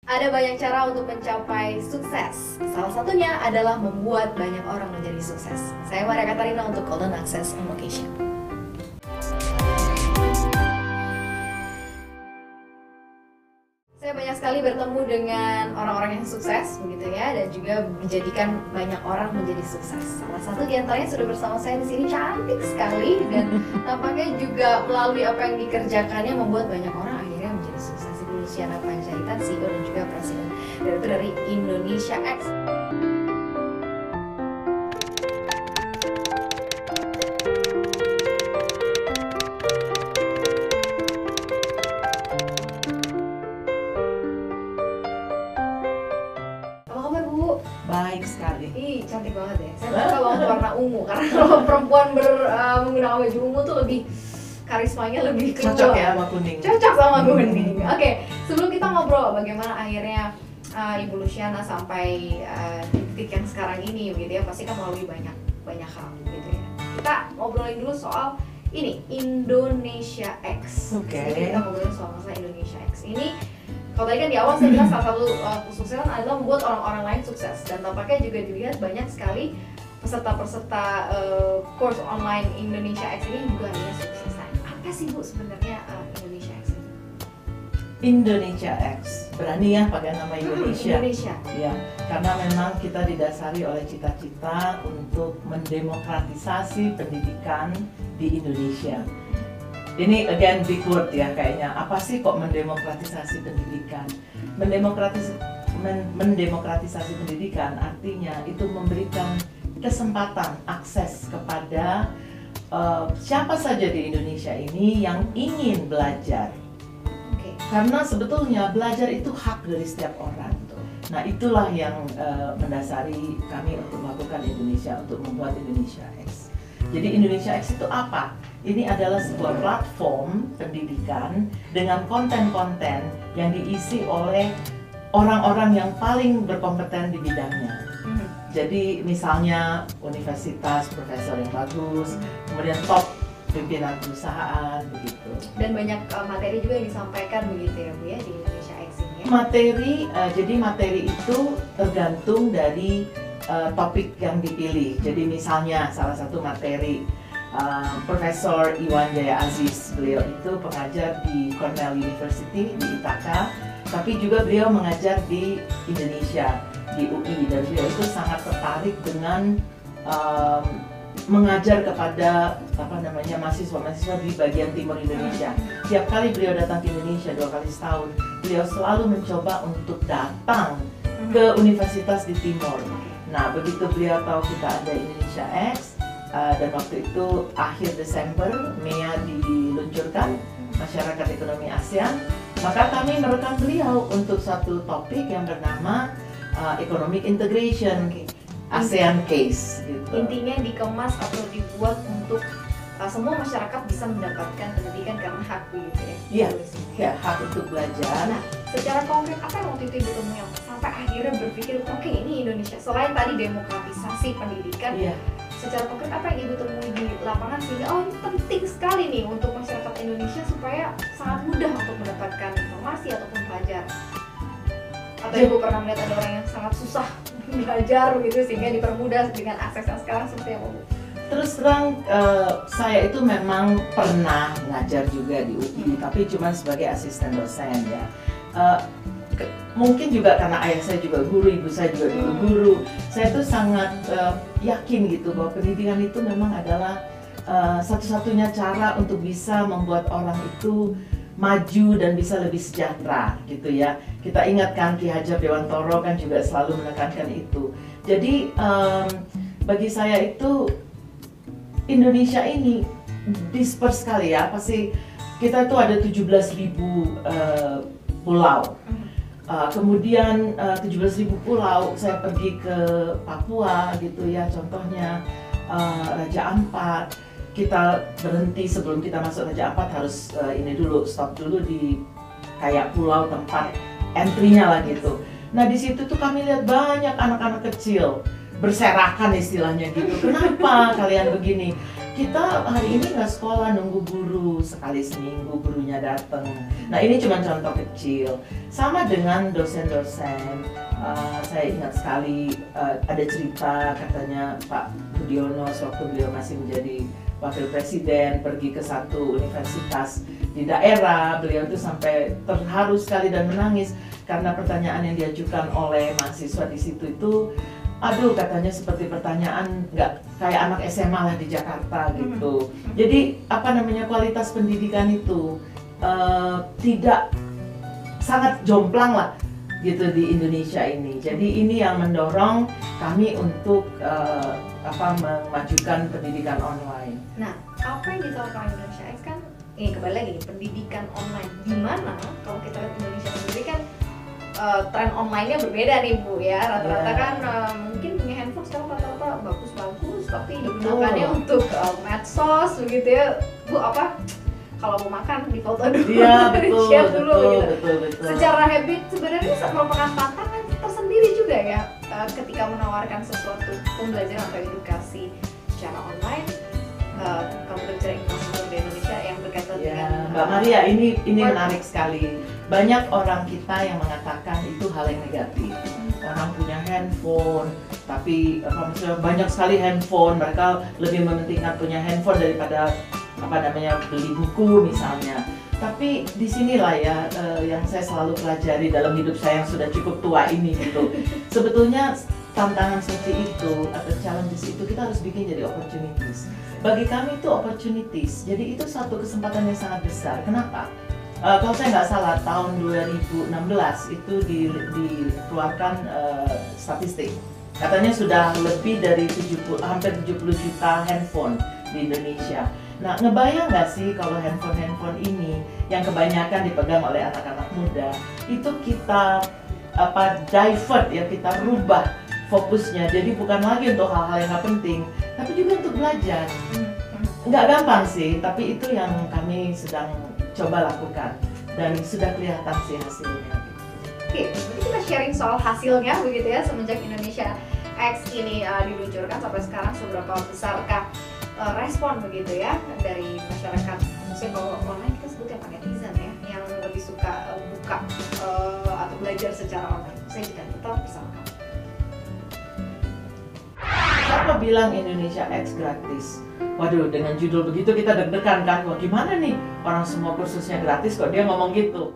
Ada banyak cara untuk mencapai sukses. Salah satunya adalah membuat banyak orang menjadi sukses. Saya Maria Katarina untuk Golden Access on Location. Saya banyak sekali bertemu dengan orang-orang yang sukses, begitu ya, dan juga menjadikan banyak orang menjadi sukses. Salah satu di antaranya sudah bersama saya di sini, cantik sekali, dan tampaknya juga melalui apa yang dikerjakannya membuat banyak orang akhirnya menjadi sukses. Ibu Luciana Panjaitan, CEO dan juga Presiden Direktur dari Indonesia X. Apa kabar Bu? Baik sekali. Ih, cantik banget ya. Saya suka banget warna ungu karena kalau perempuan menggunakan baju ungu tuh lebih karismanya lebih keluar. Cocok ya sama kuning. Cocok sama kuning. Oke, sebelum kita ngobrol bagaimana akhirnya Ibu Luciana sampai di titik yang sekarang ini begitu ya, pasti kan melalui banyak hal gitu ya. Kita ngobrolin dulu soal ini Indonesia X. Oke. Jadi kita ngobrolin soal masalah Indonesia X ini. Kalau tadi kan di awal saya bilang salah satu kesuksesan adalah membuat orang-orang lain sukses, dan tampaknya juga dilihat banyak sekali peserta-peserta course online Indonesia X ini juga akhirnya sukses. Nah, apa sih Bu sebenarnya Indonesia X ini? Indonesia X. Berani ya pakai nama Indonesia. Indonesia. Ya, karena memang kita didasari oleh cita-cita untuk mendemokratisasi pendidikan di Indonesia. Ini again big word ya kayaknya. Apa sih kok mendemokratisasi pendidikan? Mendemokratisasi pendidikan artinya itu memberikan kesempatan akses kepada siapa saja di Indonesia ini yang ingin belajar. Oke. Karena sebetulnya belajar itu hak dari setiap orang. Nah itulah yang mendasari kami untuk melakukan Indonesia, untuk membuat Indonesia X. Jadi Indonesia X itu apa? Ini adalah sebuah platform pendidikan dengan konten-konten yang diisi oleh orang-orang yang paling berkompeten di bidangnya. Jadi misalnya universitas, profesor yang bagus, kemudian top pimpinan perusahaan, begitu. Dan banyak materi juga yang disampaikan begitu ya Bu ya di Indonesia X ini ya. Jadi materi itu tergantung dari topik yang dipilih. Jadi misalnya salah satu materi Profesor Iwan Jaya Aziz, beliau itu pengajar di Cornell University di Ithaca, tapi juga beliau mengajar di Indonesia di UI, dan beliau itu sangat tertarik dengan mengajar kepada mahasiswa-mahasiswa di bagian timur Indonesia. Tiap kali beliau datang ke Indonesia 2 kali setahun, beliau selalu mencoba untuk datang ke universitas di timur. Nah, begitu beliau tahu kita ada Indonesia X, dan waktu itu akhir Desember, MEA diluncurkan, Masyarakat Ekonomi ASEAN, maka kami merekam beliau untuk satu topik yang bernama Economic Integration, ASEAN Case. Gitu. Intinya dikemas atau dibuat untuk semua masyarakat bisa mendapatkan pendidikan karena hak begitu ya. Iya, ya, hak untuk belajar. Nah, secara konkret apa yang waktu itu Ibu temui yang sampai akhirnya berpikir oke ini Indonesia, selain tadi demokratisasi pendidikan, Iya. secara konkret apa yang Ibu temui di lapangan sehingga ini penting sekali nih untuk masyarakat Indonesia supaya sangat mudah untuk mendapatkan informasi ataupun belajar? Atau Ibu pernah melihat ada orang yang sangat susah belajar begitu sehingga dipermudah dengan akses yang sekarang seperti apa Bu? Terus terang, saya itu memang pernah ngajar juga di UI, tapi cuma sebagai asisten dosen ya. Mungkin juga karena ayah saya juga guru, ibu saya juga dulu guru. Saya tuh sangat yakin gitu bahwa pendidikan itu memang adalah satu-satunya cara untuk bisa membuat orang itu maju dan bisa lebih sejahtera gitu ya. Kita ingatkan Ki Hajar Dewantoro kan juga selalu menekankan itu. Jadi bagi saya itu Indonesia ini disperse sekali ya, pasti kita tuh ada 17.000 pulau. Kemudian 17.000 pulau, saya pergi ke Papua gitu ya, contohnya Raja Ampat. Kita berhenti sebelum kita masuk Raja Ampat harus ini dulu, stop dulu di kayak pulau tempat entry-nya lah gitu. Nah di situ tuh kami lihat banyak anak-anak kecil berserakan istilahnya gitu. Kenapa kalian begini? kita hari ini nggak sekolah, nunggu guru sekali seminggu gurunya datang. Nah ini cuma contoh kecil. Sama dengan dosen-dosen. Saya ingat sekali ada cerita katanya Pak Budiono waktu beliau masih menjadi wakil presiden pergi ke satu universitas di daerah. Beliau itu sampai terharu sekali dan menangis karena pertanyaan yang diajukan oleh mahasiswa di situ itu, aduh katanya seperti pertanyaan nggak kayak anak SMA lah di Jakarta gitu. Jadi apa namanya, kualitas pendidikan itu tidak, sangat jomplang lah gitu di Indonesia ini. Jadi ini yang mendorong kami untuk memajukan pendidikan online. Nah, apa yang ditawarkan Indonesia X kan, ini kembali lagi nih, pendidikan online. Dimana kalau kita lihat Indonesia sendiri kan tren online-nya berbeda nih Bu ya. Rata-rata kan mungkin punya handphone sekarang rata-rata bagus-bagus, tapi digunakannya untuk medsos begitu ya. Bu, apa? Kalau mau makan di foto dulu, Iya, betul, share dulu gitu. betul. Secara habit sebenarnya merupakan tantangan tersendiri juga ya ketika menawarkan sesuatu pembelajaran atau edukasi secara online. Kamu berbicara infrastruktur di Indonesia yang berkaitan dengan Mbak Maria, ini menarik sekali. Banyak orang kita yang mengatakan itu hal yang negatif. Orang punya handphone, tapi maksudnya banyak sekali handphone, mereka lebih mementingkan punya handphone daripada beli buku misalnya. Tapi disinilah ya yang saya selalu pelajari dalam hidup saya yang sudah cukup tua ini gitu. Sebetulnya tantangan seperti itu atau challenges itu kita harus bikin jadi opportunities. Bagi kami itu opportunities, jadi itu satu kesempatan yang sangat besar. Kenapa? Kalau saya nggak salah tahun 2016 itu dikeluarkan statistik. Katanya sudah lebih dari hampir 70 juta handphone di Indonesia. Nah, ngebayang nggak sih kalau handphone ini yang kebanyakan dipegang oleh anak-anak muda, itu kita divert ya, kita rubah fokusnya. Jadi bukan lagi untuk hal-hal yang nggak penting, tapi juga untuk belajar. Nggak gampang sih, tapi itu yang kami sedang coba lakukan dan sudah kelihatan sih hasilnya. Oke, jadi kita sharing soal hasilnya begitu ya, semenjak Indonesia X ini diluncurkan sampai sekarang seberapa besarkah respon begitu ya dari masyarakat. Maksudnya kalau online kita sebutnya pakai netizen ya, yang lebih suka buka atau belajar secara online. Saya juga tetap bersama kamu. Siapa bilang Indonesia X gratis? Waduh, dengan judul begitu kita deg-degan kan, wah gimana nih, orang semua kursusnya gratis kok dia ngomong gitu.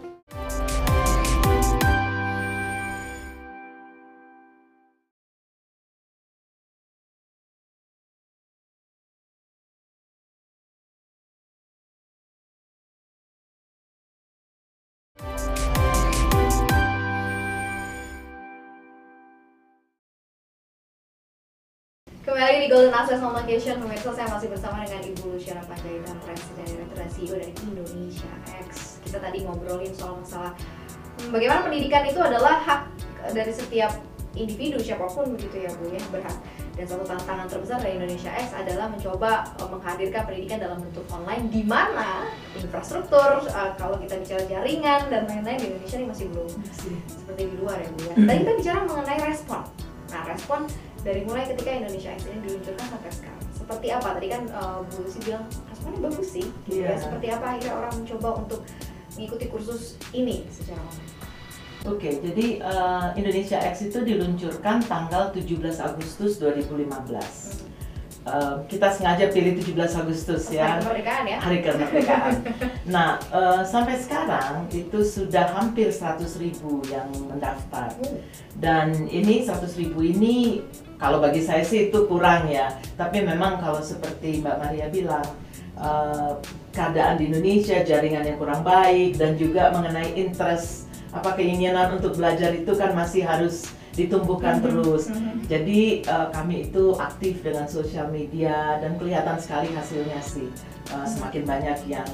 Kembali lagi di Golden Access Communication, pemirsa, saya masih bersama dengan Ibu Luciana Panjaitan, Presiden Direktur CEO dari Indonesia X. Kita tadi ngobrolin soal masalah bagaimana pendidikan itu adalah hak dari setiap individu siapapun begitu ya Bu ya, berhak. Dan satu tantangan terbesar dari Indonesia X adalah mencoba menghadirkan pendidikan dalam bentuk online, di mana infrastruktur, kalau kita bicara jaringan dan lain-lain di Indonesia ini masih belum seperti di luar ya Bu ya. Tadi kita bicara mengenai respon. Nah, respon dari mulai ketika Indonesia X ini diluncurkan sampai sekarang, seperti apa? Tadi kan Bu Lucy bilang responnya bagus sih, gitu ya. Seperti apa akhirnya orang mencoba untuk mengikuti kursus ini secara online? Oke, jadi Indonesia X itu diluncurkan tanggal 17 Agustus 2015. Kita sengaja pilih 17 Agustus ya, Hari kemerdekaan ya? Hari kemerdekaan. Nah, sampai sekarang itu sudah hampir 100.000 yang mendaftar. Dan ini 100.000 ini kalau bagi saya sih itu kurang ya. Tapi memang kalau seperti Mbak Maria bilang, keadaan di Indonesia, jaringan yang kurang baik, dan juga mengenai interest, keinginan untuk belajar itu kan masih harus ditumbuhkan terus. Jadi kami itu aktif dengan sosial media dan kelihatan sekali hasilnya sih. Semakin banyak yang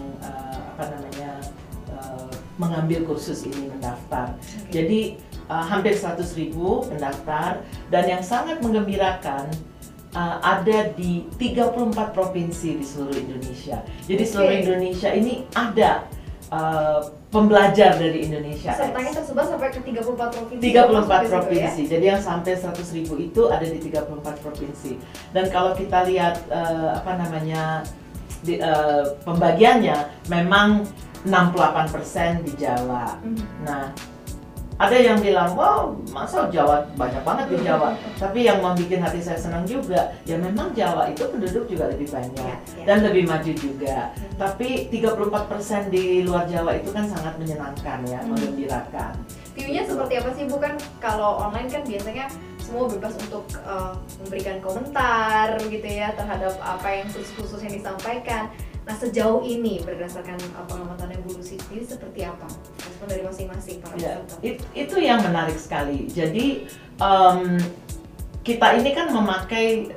mengambil kursus ini, mendaftar. Jadi hampir 100.000 pendaftar, dan yang sangat menggembirakan ada di 34 provinsi di seluruh Indonesia. Jadi seluruh Indonesia ini ada pembelajar dari Indonesia X. Pesertanya tersebar sampai ke 34 provinsi. 34 provinsi, jadi yang sampai 100.000 itu ada di 34 provinsi. Dan kalau kita lihat pembagiannya memang 68% di Jawa. Nah, ada yang bilang, wow, masa Jawa banyak banget di Jawa. Tapi yang membuat hati saya senang juga, ya memang Jawa itu penduduk juga lebih banyak dan lebih maju juga. Tapi 34% di luar Jawa itu kan sangat menyenangkan ya, menggembirakan. View-nya seperti apa sih Bu? Kan kalau online kan biasanya semua bebas untuk memberikan komentar gitu ya terhadap apa yang khusus yang disampaikan. Nah, sejauh ini berdasarkan pengamatannya Bu Lucy sendiri seperti apa? Respon dari masing-masing para peserta. Itu yang menarik sekali. Jadi kita ini kan memakai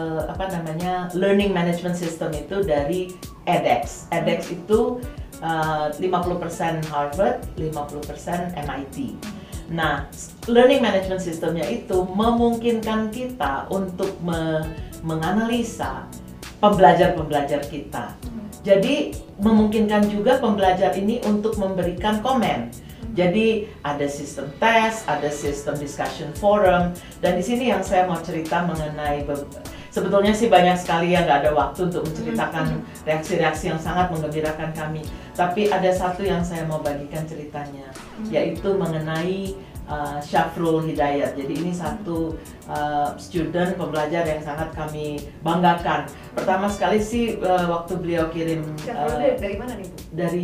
learning management system itu dari edX. edX itu 50% Harvard, 50% MIT. Nah, learning management systemnya itu memungkinkan kita untuk menganalisa pembelajar-pembelajar kita. Jadi memungkinkan juga pembelajar ini untuk memberikan komen. Jadi ada sistem tes, ada sistem discussion forum, dan di sini yang saya mau cerita mengenai sebetulnya sih banyak sekali yang nggak ada waktu untuk menceritakan reaksi-reaksi yang sangat menggembirakan kami. Tapi ada satu yang saya mau bagikan ceritanya, yaitu mengenai Syafrul Hidayat. Jadi ini satu student pembelajar yang sangat kami banggakan. Pertama sekali sih waktu beliau kirim dari mana nih Bu? Dari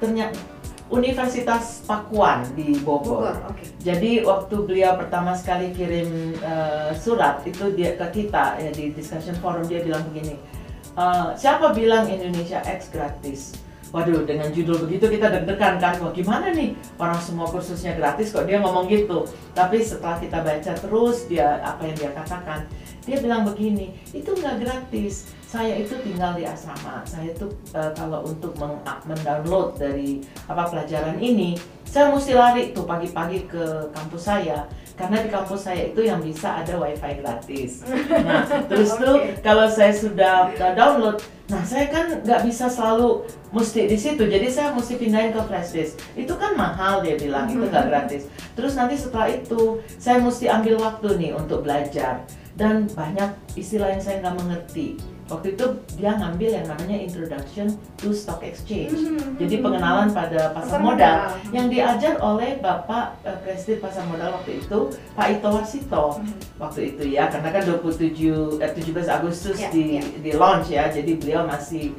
Universitas Pakuan di Bogor. Okay. Jadi waktu beliau pertama sekali kirim surat itu dia ke kita ya, di discussion forum dia bilang begini, siapa bilang Indonesia X gratis? Waduh, dengan judul begitu kita deg-degan kan, wah gimana nih, orang semua kursusnya gratis kok dia ngomong gitu. Tapi setelah kita baca terus apa yang dia katakan, dia bilang begini, itu nggak gratis, saya itu tinggal di asrama, saya itu kalau untuk mendownload dari pelajaran ini, saya mesti lari tuh pagi-pagi ke kampus saya, karena di kampus saya itu yang bisa ada wifi gratis. Nah, terus tuh kalau saya sudah download, nah saya kan nggak bisa selalu mesti di situ, jadi saya mesti pindahin ke flash disk. Itu kan mahal, dia bilang, itu nggak gratis. Terus nanti setelah itu saya mesti ambil waktu nih untuk belajar, dan banyak istilah yang saya nggak mengerti. Waktu itu dia ngambil yang namanya Introduction to Stock Exchange, jadi pengenalan pada pasar modal yang diajar oleh Bapak Presiden Pasar Modal waktu itu, Pak Ito Warsito. Waktu itu ya, karena kan 17 Agustus di launch ya, jadi beliau masih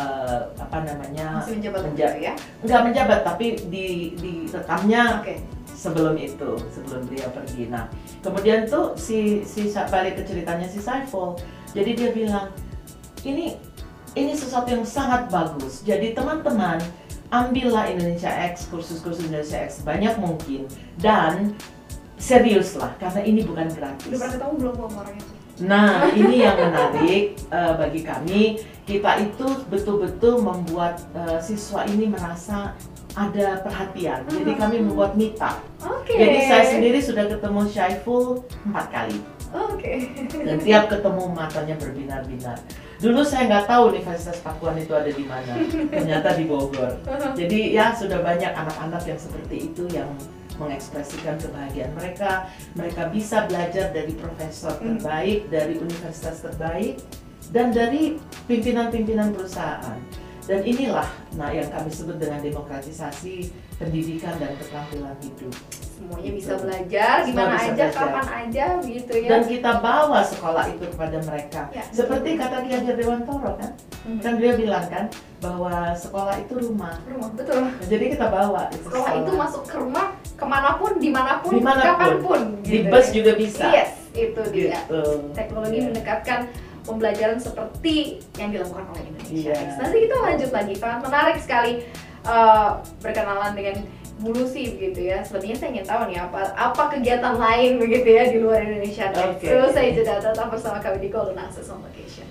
masih menjabat ya? Nggak menjabat, tapi di rekamnya sebelum beliau pergi. Nah, kemudian tuh si balik ke ceritanya si Saiful, jadi dia bilang, ini sesuatu yang sangat bagus. Jadi teman-teman, ambillah Indonesia X, kursus-kursus Indonesia X sebanyak mungkin, dan seriuslah, karena ini bukan gratis. Udah pernah ketemu belum orangnya? Nah, ini yang menarik bagi kami. Kita itu betul-betul membuat siswa ini merasa ada perhatian. Jadi kami membuat meetup. Jadi saya sendiri sudah ketemu Syaiful 4 kali. Dan tiap ketemu matanya berbinar-binar. Dulu saya nggak tahu Universitas Pakuan itu ada di mana, ternyata di Bogor. Jadi ya sudah banyak anak-anak yang seperti itu yang mengekspresikan kebahagiaan mereka. Mereka bisa belajar dari profesor terbaik, dari universitas terbaik, dan dari pimpinan-pimpinan perusahaan. Dan inilah yang kami sebut dengan demokratisasi pendidikan dan keterampilan hidup. Semuanya bisa belajar, di mana aja, kapan aja, gitu ya. Dan kita bawa sekolah itu kepada mereka. Ya, seperti kata Ki Hajar Dewantoro kan, kan dia bilang kan bahwa sekolah itu rumah. Betul. Nah, jadi kita bawa sekolah itu masuk ke rumah, kemanapun, dimanapun, kapanpun. Di bus juga bisa. Yes, itu dia. Teknologi mendekatkan pembelajaran seperti yang dilakukan oleh Indonesia. Nanti kita lanjut lagi, sangat menarik sekali berkenalan dengan Bu Lucy begitu ya. Sepertinya saya ingin tahu nih apa kegiatan lain begitu ya di luar Indonesia. Terus saya jeda, tetap bersama kami di Golden Access on Location.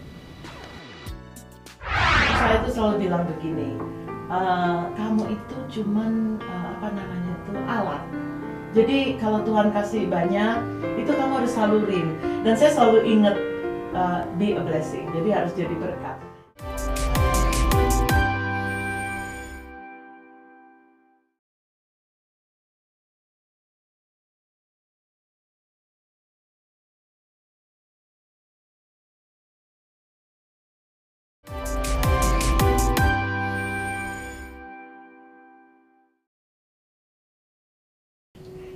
Saya itu selalu bilang begini, kamu itu cuman alat. Jadi kalau Tuhan kasih banyak, itu kamu harus salurin. Dan saya selalu ingat be a blessing. Jadi harus jadi berkat.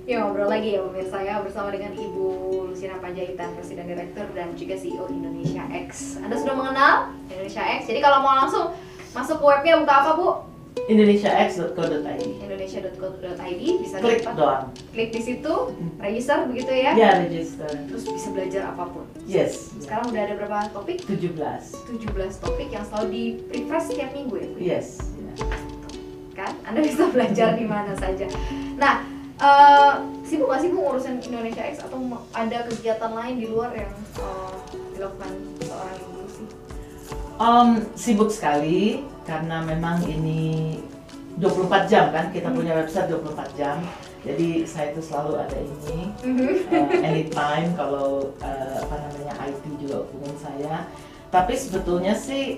Ya, ngobrol lagi ya pemirsa ya, bersama dengan Ibu Lucina Panjaitan, Presiden Direktur dan juga CEO Indonesia X. Anda sudah mengenal Indonesia X, jadi kalau mau langsung masuk ke webnya buka apa Bu? indonesiax.co.id. Indonesia.co.id, bisa Klik dapat. doang. Klik di situ, register begitu ya? Ya, register. Terus bisa belajar apapun. Yes. Sekarang udah ada berapa topik? 17. 17 topik yang selalu di refresh setiap minggu ya Bu? Yes. Kan? Anda bisa belajar di mana saja. Nah, sibuk gak sih Bu ngurusin Indonesia X atau ada kegiatan lain di luar yang dilakukan seorang ibu sih? Sibuk sekali karena memang ini 24 jam kan, kita punya website 24 jam. Jadi saya itu selalu ada ini, anytime kalau IT juga hubungin saya. Tapi sebetulnya sih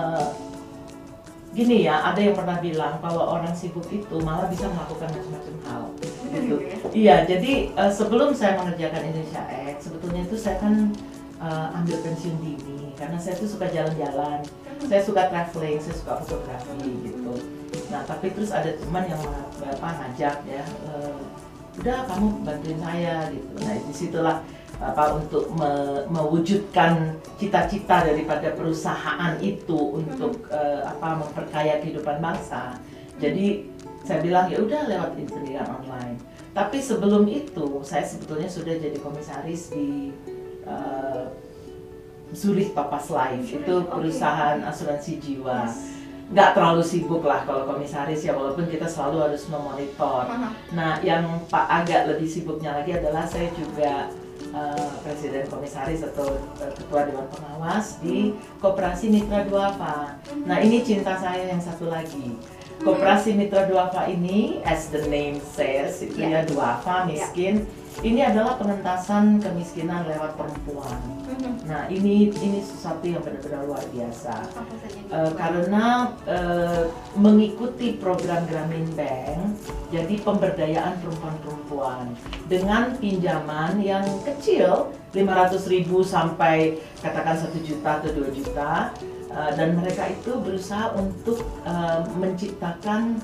gini ya, ada yang pernah bilang kalau orang sibuk itu malah bisa melakukan macam-macam hal. Gitu. Iya, jadi sebelum saya mengerjakan Indonesia X, sebetulnya itu saya kan ambil pensiun dini karena saya tuh suka jalan-jalan, saya suka traveling, saya suka fotografi gitu. Nah, tapi terus ada teman yang ngajak ya, udah kamu bantuin saya gitu. Nah, disitulah untuk mewujudkan cita-cita daripada perusahaan itu untuk memperkaya kehidupan bangsa. Jadi saya bilang ya udah lewat pendidikan online. Tapi sebelum itu saya sebetulnya sudah jadi komisaris di Zurich Topaz Life, itu perusahaan asuransi jiwa. Nggak terlalu sibuk lah kalau komisaris ya, walaupun kita selalu harus memonitor. Nah, yang agak lebih sibuknya lagi adalah saya juga presiden komisaris atau ketua dewan pengawas di Koperasi Mitra Duafa. Nah, ini cinta saya yang satu lagi. Koperasi Mitra Duafa ini, as the name says, itu ya duafa, miskin. Ini adalah pengentasan kemiskinan lewat perempuan. Nah, ini sesuatu yang benar-benar luar biasa. Karena mengikuti program Grameen Bank, jadi pemberdayaan perempuan-perempuan dengan pinjaman yang kecil, 500.000 sampai katakan 1 juta atau 2 juta. Dan mereka itu berusaha untuk menciptakan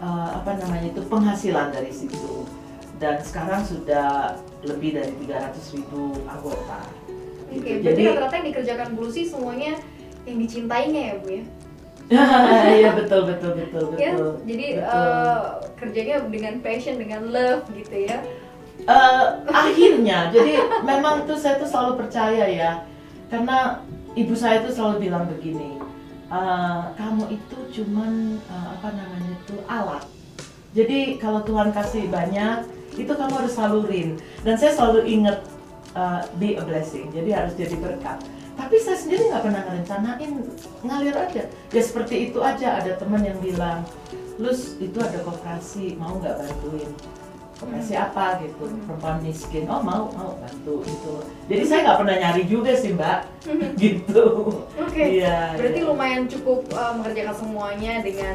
penghasilan dari situ. Dan sekarang sudah lebih dari 300.000 anggota. Oke, jadi rata-rata yang dikerjakan Bu Lucy semuanya yang dicintainya ya Bu ya? Iya betul. Ya, jadi kerjanya dengan passion, dengan love gitu ya? Akhirnya, jadi memang tuh saya tuh selalu percaya ya, karena ibu saya tuh selalu bilang begini, kamu itu cuman alat. Jadi kalau Tuhan kasih banyak, itu kamu harus salurin. Dan saya selalu ingat be a blessing, jadi harus jadi berkat. Tapi saya sendiri nggak pernah ngerencanain, ngalir aja. Ya seperti itu aja. Ada teman yang bilang, Lus itu ada koperasi, mau nggak bantuin? Koperasi apa gitu? Perempuan miskin. Oh mau bantu gitu. Jadi saya nggak pernah nyari juga sih Mbak, gitu. Oke. Iya, berarti lumayan cukup mengerjakan semuanya dengan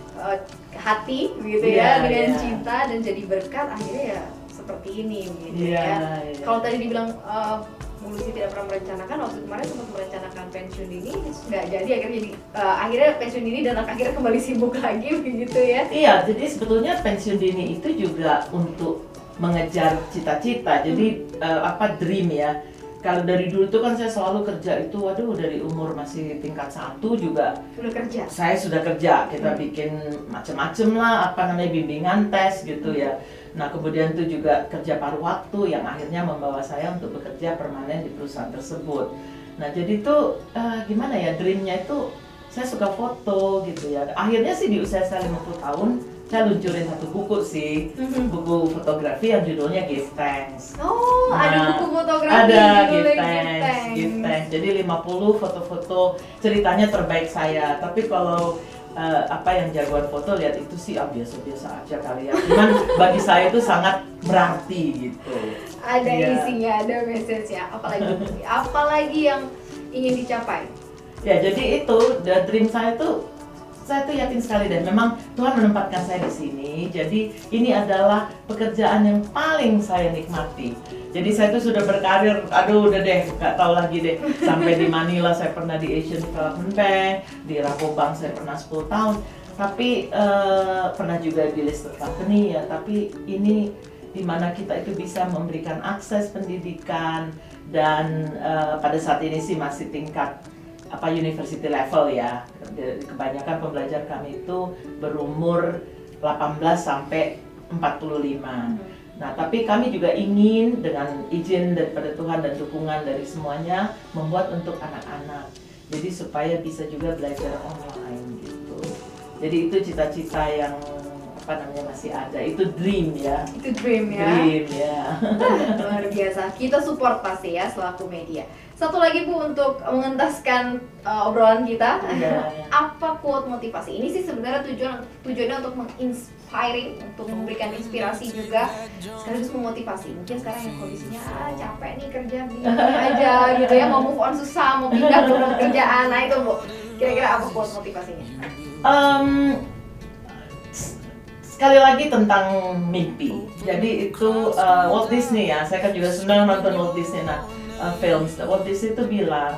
hati gitu ya, dengan cinta dan jadi berkat, akhirnya ya seperti ini gitu ya. Kalau tadi dibilang Bu Lucy tidak pernah merencanakan, waktu kemarin sempat merencanakan pensiun dini, nggak jadi, akhirnya pensiun dini dan akhirnya kembali sibuk lagi begitu ya. Iya, jadi sebetulnya pensiun dini itu juga untuk mengejar cita-cita, jadi dream ya. Kalau dari dulu tuh kan saya selalu kerja itu, dari umur masih tingkat 1 juga sudah kerja. Saya sudah kerja, kita bikin macam-macam lah, bimbingan tes gitu ya. Nah kemudian itu juga kerja paruh waktu yang akhirnya membawa saya untuk bekerja permanen di perusahaan tersebut. Nah jadi itu gimana ya, dreamnya itu saya suka foto gitu ya. Akhirnya sih di usia saya 50 tahun, saya luncurin satu buku sih, buku fotografi yang judulnya Give Thanks. Oh, ada buku fotografi ada judulnya Give Thanks. Jadi 50 foto-foto ceritanya terbaik saya. Tapi kalau yang jagoan foto lihat itu sih biasa-biasa aja kali ya. Cuman bagi saya itu sangat berarti gitu. Ada isinya, ada message-nya. Apalagi yang ingin dicapai? Ya jadi itu, dream saya tuh yakin sekali dan memang Tuhan menempatkan saya di sini. Jadi ini adalah pekerjaan yang paling saya nikmati. Jadi saya tuh sudah berkarir, udah deh, nggak tahu lagi deh. Sampai di Manila saya pernah di Asian Development Bank, di Rabobank saya pernah 10 tahun. Tapi pernah juga di listed company ya. Tapi ini di mana kita itu bisa memberikan akses pendidikan dan pada saat ini sih masih tingkat university level ya. Kebanyakan pembelajar kami itu berumur 18 sampai 45. Nah, tapi kami juga ingin dengan izin daripada Tuhan dan dukungan dari semuanya membuat untuk anak-anak. Jadi supaya bisa juga belajar online gitu. Jadi itu cita-cita yang masih ada. Itu dream ya. Itu dream ya. Dream ya. Luar biasa. Kita support pasti ya selaku media. Satu lagi Bu untuk mengentaskan obrolan kita. Apa quote motivasi? Ini sih sebenarnya tujuannya untuk menginspiring, untuk memberikan inspirasi juga, sekaligus memotivasi. Mungkin sekarang yang kondisinya capek nih kerja begini aja gitu ya, mau move on susah, mau pindah ke pekerjaan. Nah itu Bu, kira-kira apa quote motivasinya? Sekali lagi tentang mimpi. Jadi itu Walt Disney ya. Saya kan juga senang nonton Walt Disney. Films. Walt Disney itu bilang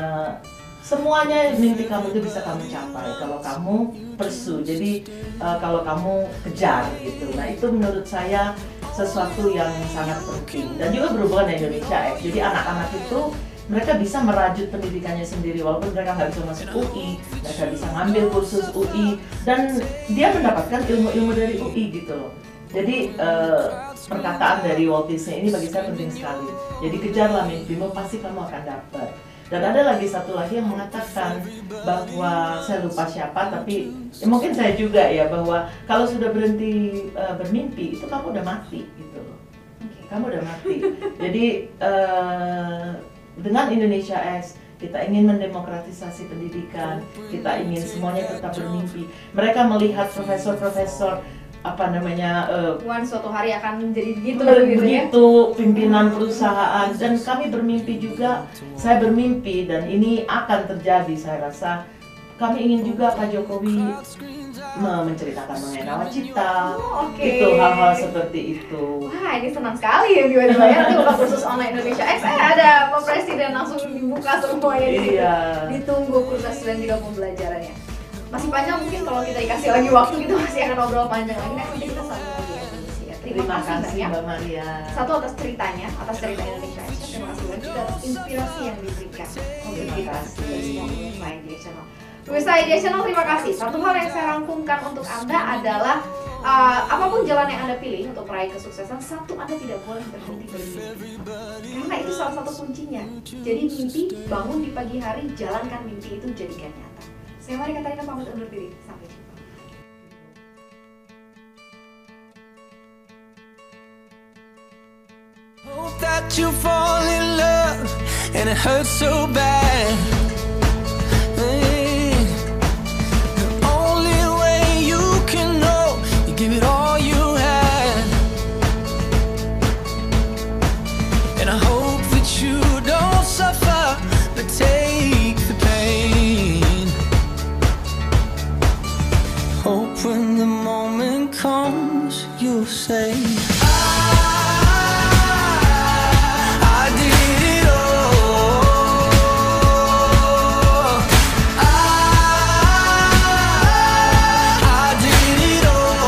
semuanya mimpi kamu itu bisa kamu capai kalau kamu pursue. Jadi kalau kamu kejar gitu. Nah itu menurut saya sesuatu yang sangat penting dan juga berhubungan dengan Indonesia. Jadi anak-anak itu mereka bisa merajut pendidikannya sendiri walaupun mereka nggak bisa masuk UI, mereka bisa ngambil kursus UI dan dia mendapatkan ilmu-ilmu dari UI gitu loh. Jadi perkataan dari Walt Disney ini bagi saya penting sekali. Jadi kejarlah mimpimu, pasti kamu akan dapat. Dan ada lagi satu lagi yang mengatakan bahwa saya lupa siapa, tapi mungkin saya juga ya, bahwa kalau sudah berhenti bermimpi itu kamu udah mati gitu loh. Kamu udah mati. Jadi dengan Indonesia X kita ingin mendemokratisasi pendidikan, kita ingin semuanya tetap bermimpi. Mereka melihat profesor-profesor suatu hari akan menjadi begitu ya? Pimpinan perusahaan, dan kami bermimpi juga, saya bermimpi dan ini akan terjadi. Saya rasa kami ingin juga Pak Jokowi menceritakan mengenai nawacita, itu hal-hal seperti itu. Wah ini senang sekali ya tiba-tiba ya, nanti buka kursus online Indonesia X, ada Pak Presiden langsung dibuka semuanya di situ. Ditunggu kursus dan juga pembelajarannya. Masih panjang, mungkin kalau kita dikasih lagi waktu gitu masih akan ngobrol panjang lagi. Nanti kita sambung lagi ya. Terima kasih Mbak Maria. Satu atas ceritanya, atas cerita Indonesia. Terima kasih banyak juga atas inspirasi yang diberikan untuk kita dari semua pemirsa Idea Channel. Pemirsa Idea Channel, terima kasih. Satu hal yang saya rangkumkan untuk Anda adalah apapun jalan yang Anda pilih untuk meraih kesuksesan, satu, Anda tidak boleh berhenti bermimpi. Karena itu salah satu kuncinya. Jadi mimpi, bangun di pagi hari, jalankan mimpi itu, jadikan nyata. Saya Mari Katarina pamit undur diri. Sampai jumpa. Hope that you fall in love and it hurts so bad. The only way you can know, you give it all you had. And I hope that you don't suffer, but take the pain. Hope when the moment comes, you'll say, I did it all. I did it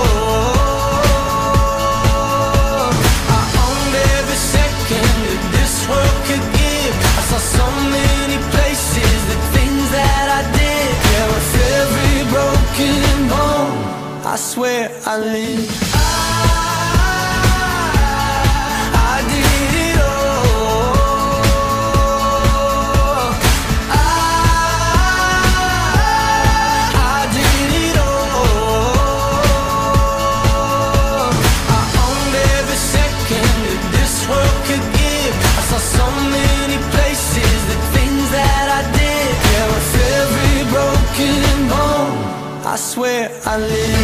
all. I owned every second that this world could give. I saw so many places, the things that I did. Yeah, with every broken bone, I swear I live. I did it all. I did it all. I owned every second that this world could give. I saw so many places, the things that I did. Yeah, with every broken bone, I swear I live.